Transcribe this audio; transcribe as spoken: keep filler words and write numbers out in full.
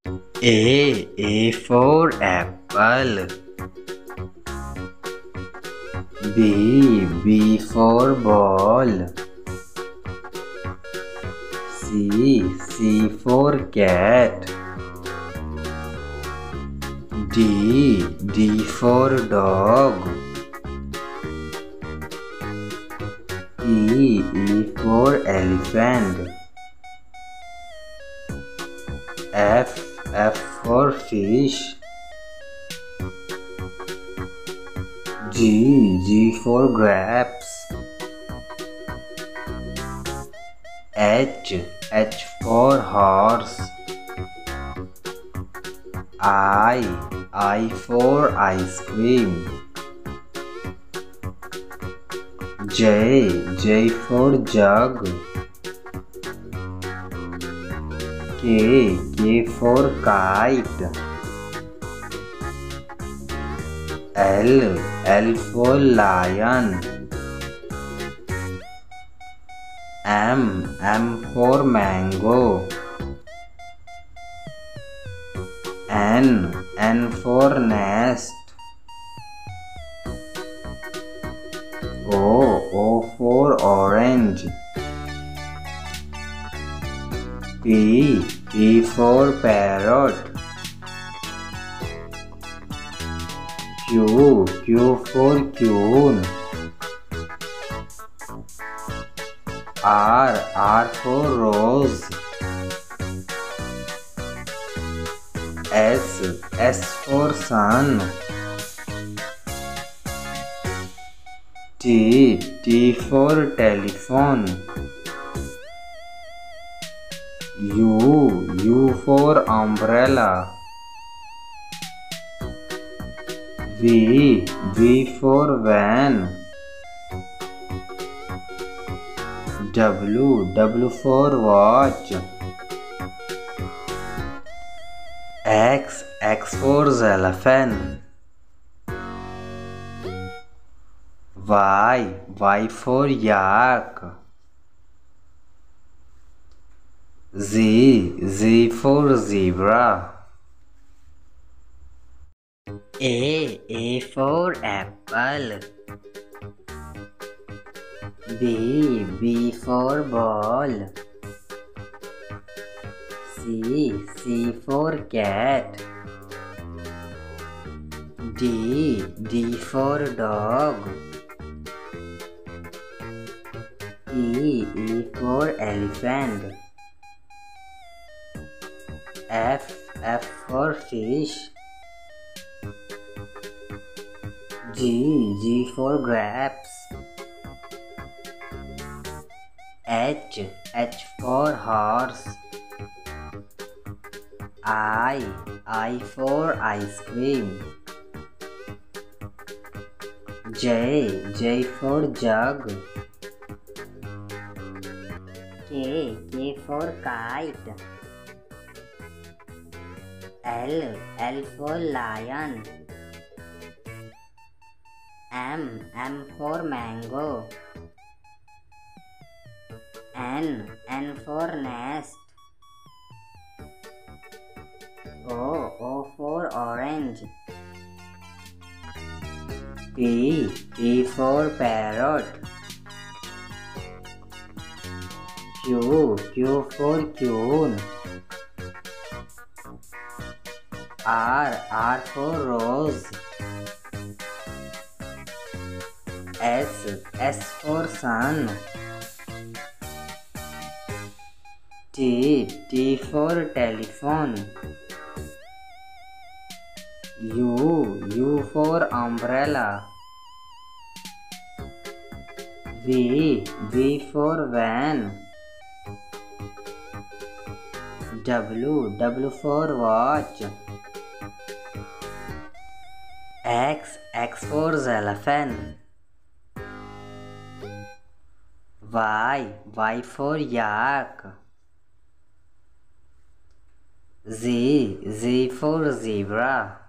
A. A for apple. B. B for ball. C. C for cat. D. D for dog. E. E for elephant. F. F for fish. G. G for grapes. H. H for horse. I. I for ice cream. J. J for jug. K. K for kite. L. L for lion. M. M for mango. N. N for nest. O. O for orange. P. P for parrot. Q. Q for queen. R. R for rose. S. S for sun. T. T for telephone. U. U for umbrella. V. V for van. W. W for watch. X. X for xylophone. Y. Y for yak. Z. Z for zebra. A. A for apple. B. B for ball. C. C for cat. D. D for dog. E. E for elephant. F. F for fish. G. G for grapes. H. H for horse. I. I for ice cream. J. J for jug. K. K for kite. L. L for lion. M. M for mango. N. N for nest. O. O for orange. P. P for parrot. Q. Q for queen. R. R for rose. S. S for sun. T. T for telephone. U. U for umbrella. V. V for van. W. W for watch. X. X for xylophone. Y. Y for yak. Z. Z for zebra.